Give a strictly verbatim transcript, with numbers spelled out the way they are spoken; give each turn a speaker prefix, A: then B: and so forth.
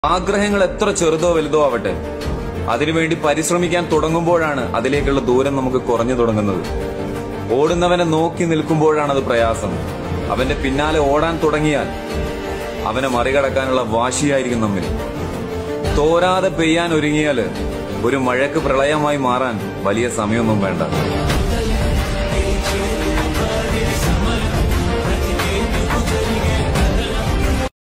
A: ആഗ്രഹങ്ങൾ എത്ര ചെറുതോ വലുതോ ആവട്ടെ, അതിനുവേണ്ടി പരിശ്രമിക്കാൻ തുടങ്ങുമ്പോഴാണ് അതിലേക്കുള്ള ദൂരം നമുക്ക് കുറഞ്ഞു തുടങ്ങുന്നത്. ഓടുന്നവനെ നോക്കി നിൽക്കുമ്പോഴാണ് അത് പ്രയാസം. അവന്റെ പിന്നാലെ ഓടാൻ തുടങ്ങിയാൽ അവനെ മറികടക്കാനുള്ള വാശിയായിരിക്കും നമ്മിൽ. തോരാതെ പെയ്യാൻ ഒരുങ്ങിയാല് ഒരു മഴയ്ക്ക് പ്രളയമായി മാറാൻ വലിയ സമയമൊന്നും വേണ്ട.